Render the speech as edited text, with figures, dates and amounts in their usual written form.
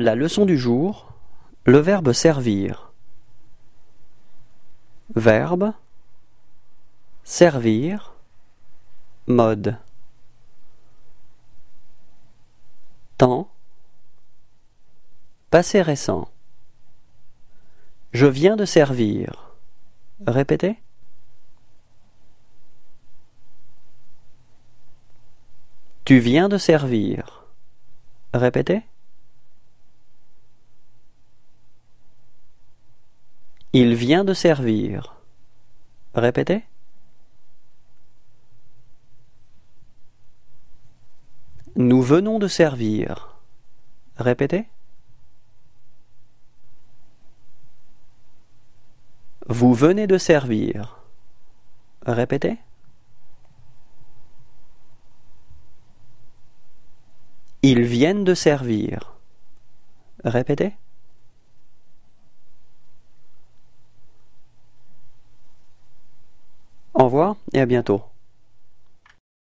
La leçon du jour, le verbe servir. Verbe, servir, mode. Temps, passé récent. Je viens de servir. Répétez. Tu viens de servir. Répétez. Il vient de servir. Répétez. Nous venons de servir. Répétez. Vous venez de servir. Répétez. Ils viennent de servir. Répétez. Au revoir et à bientôt.